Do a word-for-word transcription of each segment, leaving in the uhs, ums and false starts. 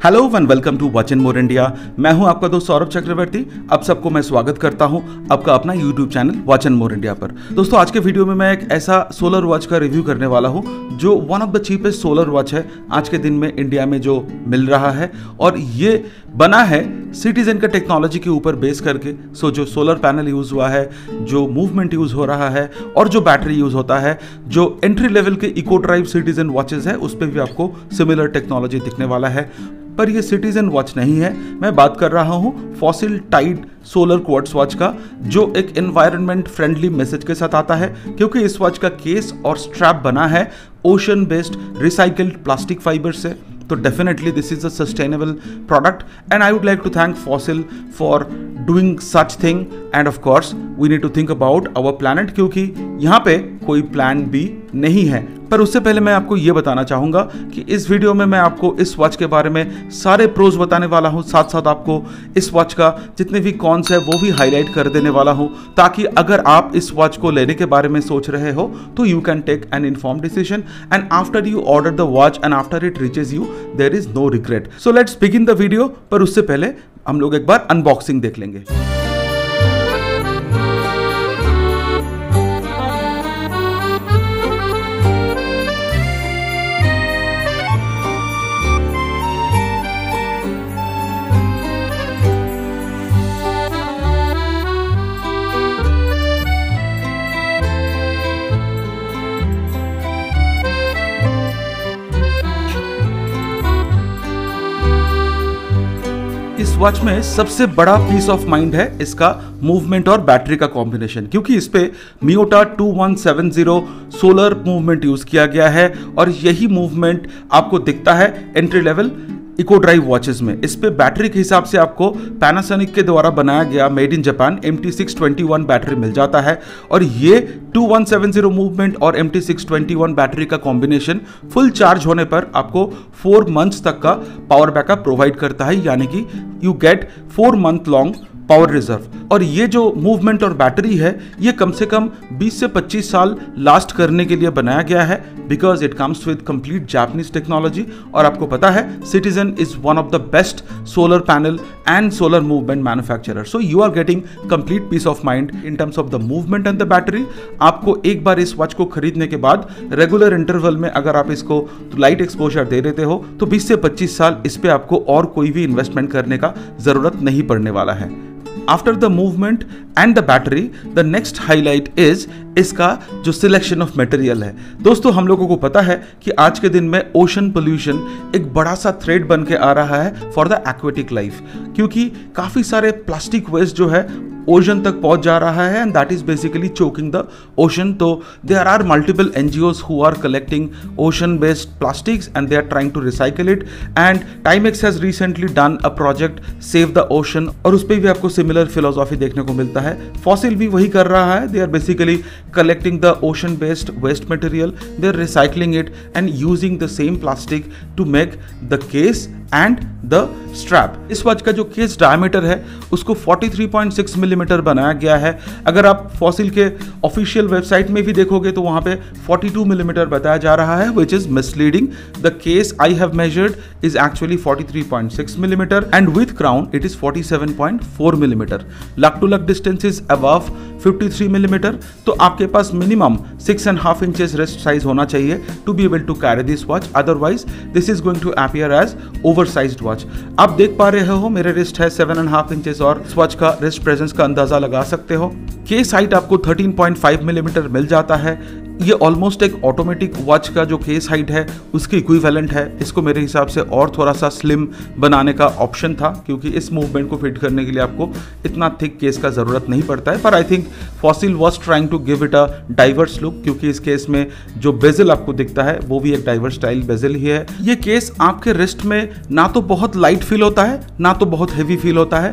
Hello and welcome to Watch and more India. मैं हूं आपका दोस्त सौरभ चक्रवर्ती। अब सबको मैं स्वागत करता हूं आपका अपना YouTube channel Watch and more India पर। दोस्तों, आज के वीडियो में मैं एक ऐसा सोलर वॉच का रिव्यू करने वाला हूं जो one of the cheapest solar watch है आज के दिन में इंडिया में जो मिल रहा है, और ये बना है सिटीजन का टेक्नोलॉजी के ऊपर बेस करके। सो जो सोलर पैनल यूज हुआ है, जो मूवमेंट यूज हो रहा है और जो बैटरी यूज होता है, जो एंट्री लेवल के इको ड्राइव सिटीजन वॉचेस है, उस पर भी आपको सिमिलर टेक्नोलॉजी दिखने वाला है। पर ये सिटीजन वॉच नहीं है, मैं बात कर रहा हूँ Fossil Tide solar quartz watch का, जो एक एनवायरनमेंट फ्रेंडली मैसेज के साथ आता है, क्योंकि इस वॉच का केस और स्ट्रैप बना है ocean based recycled plastic fibre से। तो definitely this is a sustainable product and I would like to thank Fossil for doing such thing. And of course we need to think about our planet, क्योंकि यहाँ पे कोई plan B नहीं है। पर उससे पहले मैं आपको ये बताना चाहूँगा कि इस वीडियो में मैं आपको इस वॉच के बारे में सारे प्रोज बताने वाला हूँ, साथ साथ आपको इस वॉच का जितने भी कॉन्स है वो भी हाईलाइट कर देने वाला हूँ, ताकि अगर आप इस वॉच को लेने के बारे में सोच रहे हो तो you can take an informed decision and after you order the watch and after it reaches you there is no regret. So let's begin the video. पर उससे पहले हम लोग एक बार अनबॉक्सिंग देख लेंगे। इस वॉच में सबसे बड़ा पीस ऑफ माइंड है इसका मूवमेंट और बैटरी का कॉम्बिनेशन, क्योंकि इस पे Miyota two one seven zero solar movement use किया गया है, और यही मूवमेंट आपको दिखता है entry level Eco Drive watches में। इस पे बैटरी के हिसाब से आपको पैनासोनिक के द्वारा बनाया गया made in Japan M T six twenty one battery मिल जाता है, और ये two one seven zero movement और M T six twenty one battery का कॉम्बिनेशन फुल चार्ज होने पर आपको फोर मंथ्स तक का पावर बैकअप प्रोवाइड करता है, यानी कि you get four month long power reserve. और ये जो मूवमेंट और बैटरी है ये कम से कम बीस से पच्चीस साल लास्ट करने के लिए बनाया गया है, because it comes with complete Japanese technology. और आपको पता है Citizen is one of the best solar panel and solar movement manufacturer, so you are getting complete peace of mind in terms of the movement and the battery. आपको एक बार इस watch को खरीदने के बाद रेगुलर इंटरवल में अगर आप इसको लाइट एक्सपोजर दे देते हो तो बीस से पच्चीस साल इस पे आपको और कोई भी इन्वेस्टमेंट करने का जरूरत नहीं पड़ने वाला है। After the movement and the battery, the next highlight is इसका जो सिलेक्शन ऑफ मटेरियल है। दोस्तों, हम लोगों को पता है कि आज के दिन में ओशन पोल्यूशन एक बड़ा सा थ्रेट बन के आ रहा है फॉर द एक्वेटिक लाइफ, क्योंकि काफी सारे प्लास्टिक वेस्ट जो है ओशन तक पहुंच जा रहा है and that is basically choking the ocean. तो there are multiple NGOs who are collecting ocean based plastics and they are trying to recycle it, and Timex has recently done a project save the ocean, और उस पर भी आपको similar philosophy देखने को मिलता है। फॉसिल भी वही कर रहा है, they are basically collecting the ocean based waste material, they're recycling it and using the same plastic to make the case and the strap। इस वॉच का जो केस डायमीटर है उसको तैंतालीस पॉइंट छह मिलीमीटर बनाया गया है। अगर आप फॉसिल के ऑफिशियल वेबसाइट में भी देखोगे तो वहां पे बयालीस मिलीमीटर बताया जा रहा है, which is misleading. The case I have measured is actually तैंतालीस पॉइंट छह millimeter and with crown it is forty-seven point four millimeter. Lug to lug distance is above तिरेपन मिलीमीटर। तो आपके पास minimum six and half inches wrist size होना चाहिए to be able to carry this watch, otherwise this is going to appear as oversized watch. आप देख पा रहे हो मेरे रिस्ट है सेवन एंड हाफ इंचेस, और इस वॉच का रिस्ट प्रेजेंस का अंदाजा लगा सकते हो। केस हाइट आपको थर्टीन पॉइंट फाइव मिलीमीटर मिल जाता है। ये ऑलमोस्ट एक ऑटोमेटिक वॉच का जो केस हाइट है उसके इक्विवेलेंट है। इसको मेरे हिसाब से और थोड़ा सा स्लिम बनाने का ऑप्शन था, क्योंकि इस मूवमेंट को फिट करने के लिए आपको इतना थिक केस का जरूरत नहीं पड़ता है। पर I think Fossil was trying to give it a divers look, क्योंकि इस केस में जो बेजल आपको दिखता है वो भी एक डाइवर्स स्टाइल बेजल ही है। ये केस आपके रिस्ट में ना तो बहुत लाइट फील होता है ना तो बहुत हैवी फील होता है,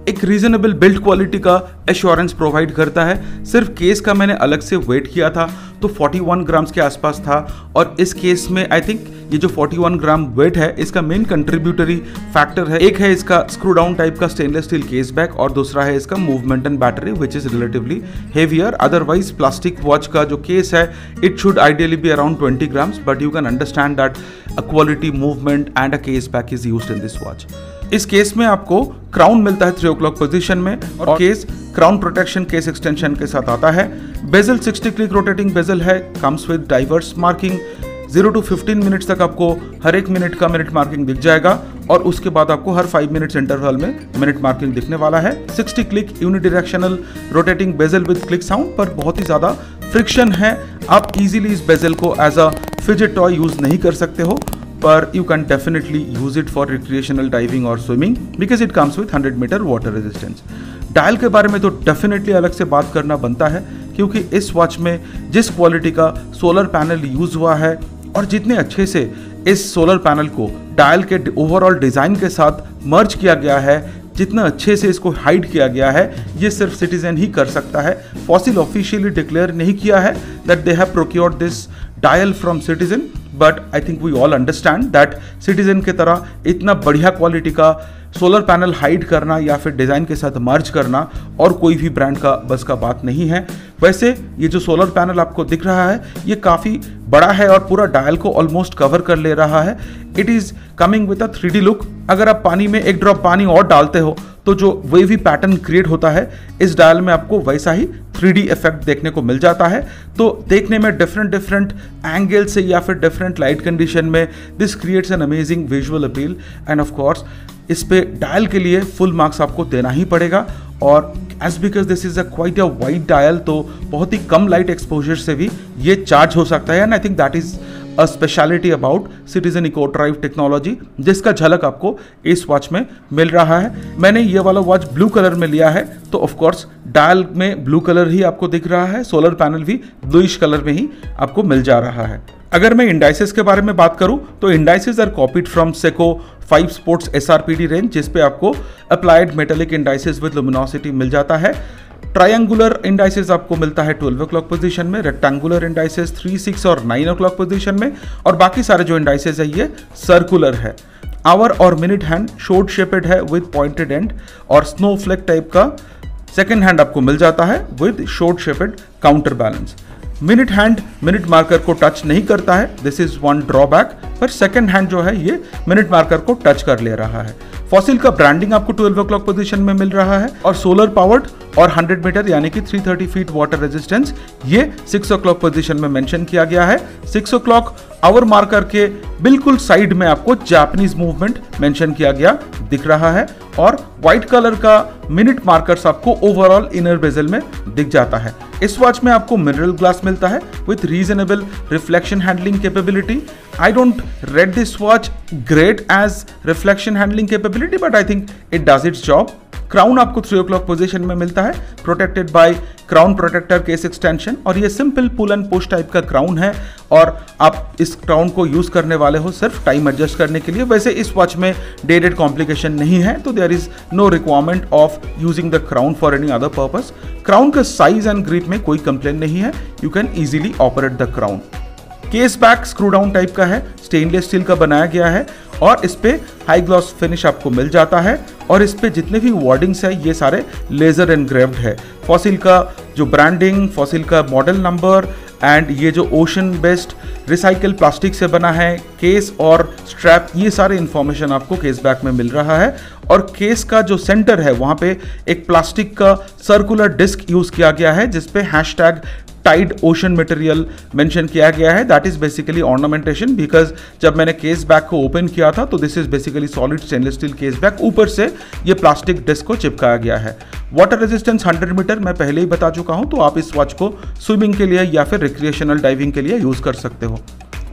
एक रीजनेबल बिल्ड क्वालिटी का एश्योरेंस प्रोवाइड करता है। सिर्फ केस का मैंने अलग से वेट किया था तो इकतालीस ग्राम्स के आसपास था, और इस केस में आई थिंक ये जो इकतालीस ग्राम वेट है इसका मेन कंट्रीब्यूटरी फैक्टर है। एक है इसका स्क्रू डाउन टाइप का स्टेनलेस स्टील केस बैक, और दूसरा है इसका movement and battery which is relatively heavier. Otherwise plastic watch का जो केस है it should ideally be around twenty grams, but you can understand that a quality movement and a case back is used in this watch. इस case में आपको crown मिलता है three o'clock position में, और case crown protection case extension के साथ आता है। Bezel sixty click rotating bezel है, comes with divers marking. Zero to fifteen minutes तक आपको हर एक मिनट का मिनट मार्किंग दिख जाएगा, और उसके बाद आपको हर फाइव मिनट्स इंटरवल में मिनट मार्किंग दिखने वाला है। Sixty click unidirectional rotating bezel with click sound, पर बहुत ही ज़्यादा फ्रिक्शन है। आप इजीली इस बेजल को as a fidget toy use नहीं कर सकते हो, पर you can definitely use it for recreational diving or swimming because it comes with hundred metre water resistance। Dial के बारे में तो डेफिनेटली अलग से बात करना बनता है, क्योंकि इस वॉच में जिस क्वालिटी का सोलर पैनल यूज हुआ है और जितने अच्छे से इस सोलर पैनल को डायल के ओवरऑल डिज़ाइन के साथ मर्ज किया गया है, जितना अच्छे से इसको हाइड किया गया है, ये सिर्फ सिटीजन ही कर सकता है। फॉसिल ऑफिशियली डिक्लेयर नहीं किया है that they have procured this dial from Citizen, but I think we all understand that Citizen की तरह इतना बढ़िया क्वालिटी का सोलर पैनल हाइड करना या फिर डिज़ाइन के साथ मर्ज करना और कोई भी ब्रांड का बस का बात नहीं है। वैसे ये जो सोलर पैनल आपको दिख रहा है ये काफ़ी बड़ा है और पूरा डायल को ऑलमोस्ट कवर कर ले रहा है। It is coming with a three D look. अगर आप पानी में एक ड्रॉप पानी और डालते हो तो जो वेवी पैटर्न क्रिएट होता है इस डायल में आपको वैसा ही थ्री डी इफेक्ट देखने को मिल जाता है। तो देखने में डिफरेंट डिफरेंट एंगल से या फिर डिफरेंट लाइट कंडीशन में this creates an amazing visual appeal, and of course इस पे डायल के लिए फुल मार्क्स आपको देना ही पड़ेगा। और as because this is a quite a wide dial, तो बहुत ही कम लाइट एक्सपोजर से भी ये चार्ज हो सकता है, and I think that is a speciality about Citizen Eco Drive technology, जिसका झलक आपको इस वॉच में मिल रहा है। मैंने ये वाला वॉच ब्लू कलर में लिया है, तो ऑफ कोर्स डायल में ब्लू कलर ही आपको दिख रहा है, सोलर पैनल भी ब्लूइश कलर में ही आपको मिल जा रहा है। अगर मैं इंडाइसेस के बारे में बात करूं तो indices are copied from Seiko five sports S R P D range, जिसपे आपको applied metallic indices with luminosity मिल जाता है। ट्रायंगुलर इंडाइसेस आपको मिलता है ट्वेल्व ओ क्लॉक पोजीशन में, रेक्टेंगुलर इंडाइसेस थ्री, सिक्स और नाइन ओ क्लॉक पोजीशन में, और बाकी सारे जो इंडाइसेस है ये सर्कुलर है। आवर और मिनट हैंड शॉर्ट शेपेड है विद पॉइंटेड एंड, और स्नो फ्लेक टाइप का सेकेंड हैंड आपको मिल जाता है with short shaped counter balance. Minute hand minute marker को टच नहीं करता है, दिस इज वन ड्रॉबैक, पर सेकंड हैंड जो है ये मिनट मार्कर को टच कर ले रहा है। फॉसिल का ब्रांडिंग आपको ट्वेल्व ओ क्लॉक पोजीशन में मिल रहा है, और सोलर पावर्ड और हंड्रेड मीटर यानी कि three thirty feet water resistance ये सिक्स ओ क्लॉक पोजीशन में मेंशन किया गया है। Six o'clock hour marker के बिल्कुल साइड में आपको जापानीज मूवमेंट मेंशन किया गया दिख रहा है, और व्हाइट कलर का मिनट मार्कर्स आपको ओवरऑल इनर बेजल में दिख जाता है। इस वॉच में आपको मिनरल ग्लास मिलता है with reasonable reflection handling capability. I don't rate this watch great as reflection handling capability, but I think it does its job. Crown आपको थ्री ओ क्लॉक पोजिशन में मिलता है, protected by crown protector case extension, और ये simple pull and push type का crown है, और आप इस क्राउन को यूज करने वाले हो सिर्फ टाइम एडजस्ट करने के लिए। वैसे इस वॉच में डेटेड कॉम्प्लिकेशन नहीं है, तो there is no requirement of using the crown for any other purpose. Crown का साइज एंड ग्रिप में कोई कंप्लेन नहीं है, you can easily operate the crown. Case back screw down type का है, स्टेनलेस स्टील का बनाया गया है, और इस पे हाई ग्लॉस फिनिश आपको मिल जाता है, और इस पे जितने भी वर्डिंग्स है ये सारे लेजर एनग्रेव्ड है। फॉसिल का जो ब्रांडिंग, फॉसिल का मॉडल नंबर, एंड ये जो ओशन बेस्ड रिसाइकल प्लास्टिक से बना है केस और स्ट्रैप, ये सारे इंफॉर्मेशन आपको केस बैक में मिल रहा है। और केस का जो सेंटर है वहाँ पे एक प्लास्टिक का सर्कुलर डिस्क यूज किया गया है, जिसपे hashtag Tide ocean material mention किया गया है। That is basically ornamentation, because जब मैंने केस बैग को ओपन किया था तो this is basically solid stainless steel case back, ऊपर से ये प्लास्टिक डिस्क को चिपकाया गया है। वाटर रेजिस्टेंस हंड्रेड मीटर मैं पहले ही बता चुका हूं, तो आप इस वॉच को स्विमिंग के लिए या फिर रिक्रिएशनल डाइविंग के लिए यूज कर सकते हो।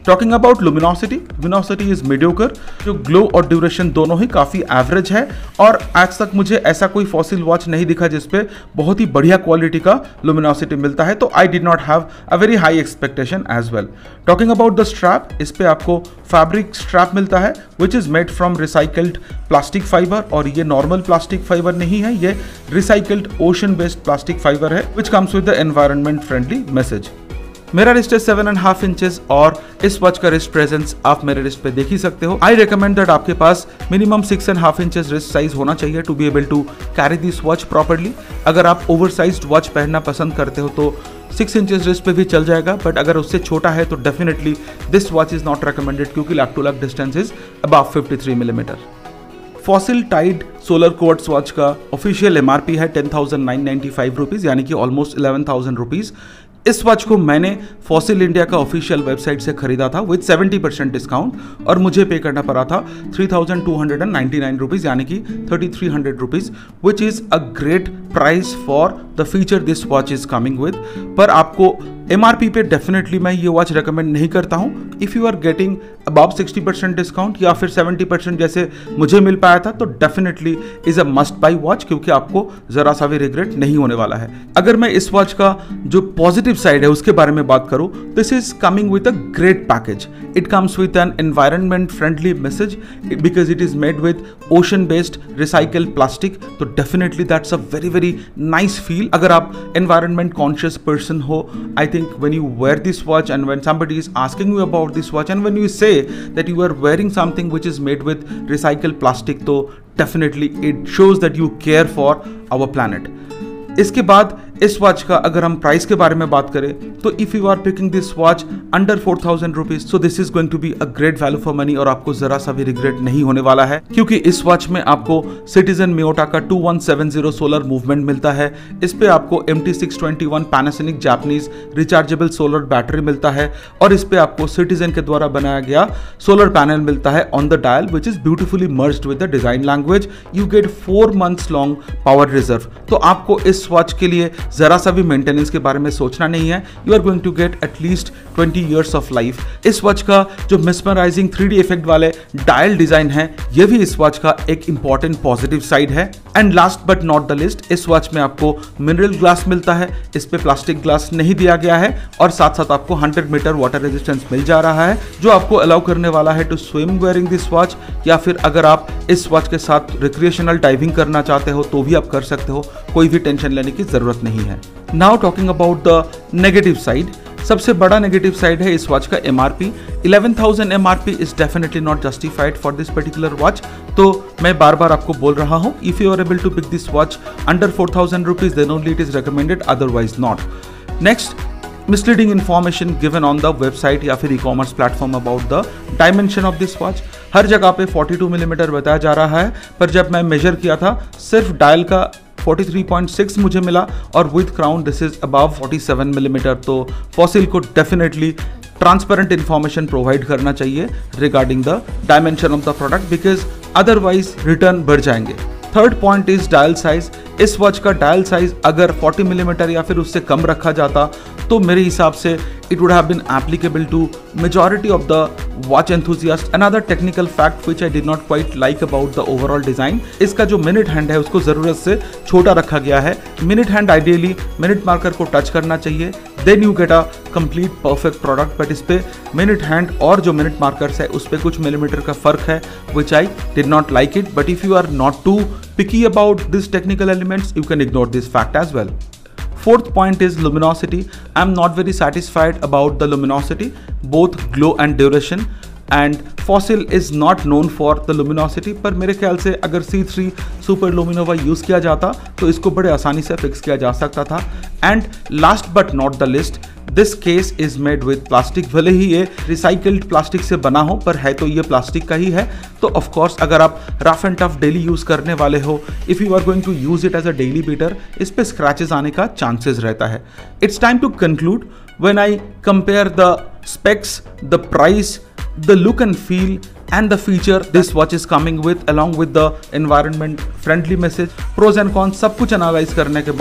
Talking about luminosity, luminosity is mediocre, जो ग्लो और ड्यूरेशन दोनों ही काफ़ी एवरेज है और आज तक मुझे ऐसा कोई फॉसिल वॉच नहीं दिखा जिसपे बहुत ही बढ़िया क्वालिटी का लुमिनोसिटी मिलता है, तो I did not have a very high expectation as well. Talking about the strap, इस पे आपको फैब्रिक स्ट्रैप मिलता है which is made from recycled plastic fibre, और ये नॉर्मल प्लास्टिक फाइबर नहीं है, ये recycled ocean based plastic fibre है which comes with the environment friendly message. मेरा रिस्ट है सेवन एंड हाफ इंचेस और इस वॉच का रिस्ट प्रेजेंस आप मेरे रिस्ट पे देख ही सकते हो। आई रिकमेंड दैट आपके पास minimum six and half inches wrist size होना चाहिए to be able to carry this watch properly. अगर आप ओवरसाइज्ड वॉच पहनना पसंद करते हो तो सिक्स इंचेस रिस्ट पे भी चल जाएगा, बट अगर उससे छोटा है तो definitely this watch is not recommended क्योंकि lug to lug distance is above fifty three millimetre. Fossil Tide solar quartz watch का ऑफिशियल एमआरपी है ten thousand nine ninety five rupees, यानी कि ऑलमोस्ट इलेवन थाउजेंड रुपीज़। इस watch को मैंने Fossil India का official website से खरीदा था विद सेवेंटी परसेंट डिस्काउंट और मुझे पे करना पड़ा था three thousand two hundred ninety nine rupees, यानी कि thirty three hundred rupees, which is a great price for the feature this watch is coming with. पर आपको एमआरपी पे डेफिनेटली मैं ये वॉच रेकमेंड नहीं करता हूँ। If you are getting above sixty percent discount या फिर सेवेंटी परसेंट जैसे मुझे मिल पाया था तो definitely is a must buy watch, क्योंकि आपको जरा सा भी रिग्रेट नहीं होने वाला है। अगर मैं इस वॉच का जो पॉजिटिव साइड है उसके बारे में बात करूं, this is coming with a great package. It comes with an environment friendly message because it is made with ocean based recycled plastic, तो definitely that's a very very nice feel. अगर आप environment conscious person हो, आई think when you wear this watch and when somebody is asking you about this watch and when you say that you are wearing something which is made with recycled plastic, तो definitely it shows that you care for our planet. इसके बाद इस watch का अगर हम price के बारे में बात करें तो if you are picking this watch under four thousand rupees, so this is going to be a great value for money और आपको जरा सा भी रिग्रेट नहीं होने वाला है, क्योंकि इस वॉच में आपको सिटीजन मियोटा का two one seven zero solar movement मिलता है। इस पे आपको M T six twenty one Panasonic Japanese rechargeable solar battery मिलता है और इस पे आपको सिटीजन के द्वारा बनाया गया सोलर पैनल मिलता है on the dial which is beautifully merged with the design language. You get four months long power reserve, तो आपको इस वॉच के लिए जरा सा भी मेंटेनेंस के बारे में सोचना नहीं है। You are going to get at least twenty years of life. इस वॉच का जो मिसमराइजिंग थ्री डी इफेक्ट वाले डायल डिजाइन है, ये भी इस वॉच का एक इंपॉर्टेंट पॉजिटिव साइड है। And last but not the list, इस वॉच में आपको मिनरल ग्लास मिलता है, इस पे प्लास्टिक ग्लास नहीं दिया गया है और साथ साथ आपको हंड्रेड मीटर वाटर रेजिस्टेंस मिल जा रहा है, जो आपको अलाउ करने वाला है to swim wearing this watch, या फिर अगर आप इस वॉच के साथ रिक्रिएशनल डाइविंग करना चाहते हो तो भी आप कर सकते हो, कोई भी टेंशन लेने की जरूरत नहीं है। Now talking about the negative side, सबसे बड़ा नेगेटिव साइड है इस वॉच का MRP. Eleven thousand MRP is definitely not justified for this particular watch, तो मैं बार बार आपको बोल रहा हूं, if you are able to pick this watch under four thousand rupees then only it is recommended, otherwise not. Next, misleading information given on the website या फिर e commerce platform about the dimension of this watch. हर जगह पे forty two millimetre बताया जा रहा है, पर जब मैं मेजर किया था सिर्फ डायल का फोर्टी थ्री पॉइंट सिक्स मुझे मिला और with crown this is above forty seven millimetre, तो फॉसिल को डेफिनेटली ट्रांसपेरेंट इन्फॉर्मेशन प्रोवाइड करना चाहिए regarding the dimension of the product, because otherwise return बढ़ जाएंगे। Third point is dial size. इस वॉच का डायल साइज अगर फोर्टी मिलीमीटर या फिर उससे कम रखा जाता तो मेरे हिसाब से it would have been applicable to majority of the watch enthusiast. Another technical fact which I did not quite like about the overall design, इसका जो मिनट हैंड है उसको जरूरत से छोटा रखा गया है। Minute hand ideally minute marker को टच करना चाहिए, then you get a complete perfect product, but इस पे मिनट हैंड और जो मिनट मार्कर्स है उस पर कुछ मिलीमीटर का फर्क है which I did not like it, but if you are not to picky about these technical elements, you can ignore this fact as well. Fourth point is luminosity. I'm not very satisfied about the luminosity, both glow and duration, and Fossil is not known for the luminosity, पर मेरे ख्याल से अगर C three super LumiNova use किया जाता तो इसको बड़े आसानी से फिक्स किया जा सकता था। And last but not the list, this case is made with plastic. भले ही ये रिसाइकल्ड प्लास्टिक से बना हो, पर है तो ये प्लास्टिक का ही है, तो ऑफ कोर्स अगर आप rough and tough daily use करने वाले हो, if you are going to use it as a daily beater, इस पे स्क्रैचेस आने का चांसेस रहता है। It's time to conclude. When I compare the specs, the price, the look and feel and the feature this watch is coming with, along with the environment friendly message, pros and cons, सब कुछ analyse करने के बाद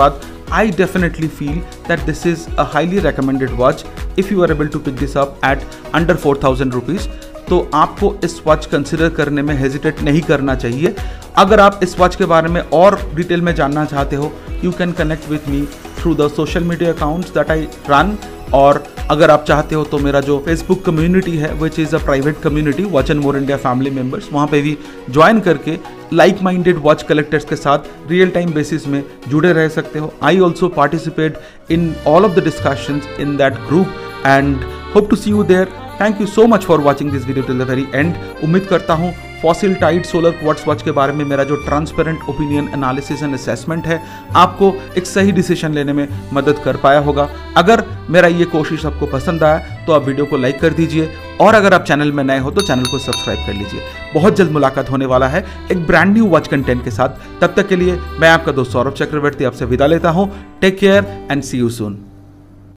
I definitely feel that this is a highly recommended watch if you are able to pick this up at under four thousand rupees. तो आपको इस watch consider करने में हेजिटेट नहीं करना चाहिए। अगर आप इस वॉच के बारे में और डिटेल में जानना चाहते हो, you can connect with me through the social media accounts that I run, और अगर आप चाहते हो तो मेरा जो फेसबुक कम्युनिटी है which is a private community watch and more India family members, वहाँ पे भी ज्वाइन करके लाइक माइंडेड वॉच कलेक्टर्स के साथ रियल टाइम बेसिस में जुड़े रह सकते हो। I also participate in all of the discussions in that group and hope to see you there. Thank you so much for watching this video till the very end. उम्मीद करता हूँ Fossil Tide solar quartz watch के बारे में मेरा जो transparent opinion analysis and assessment है आपको एक सही डिसीजन लेने में मदद कर पाया होगा। अगर मेरा ये कोशिश आपको पसंद आया तो आप वीडियो को लाइक कर दीजिए, और अगर आप चैनल में नए हो तो चैनल को सब्सक्राइब कर लीजिए। बहुत जल्द मुलाकात होने वाला है एक ब्रांड न्यू वॉच कंटेंट के साथ। तब तक के लिए मैं आपका दोस्त सौरभ चक्रवर्ती आपसे विदा लेता हूँ। Take care and see you soon.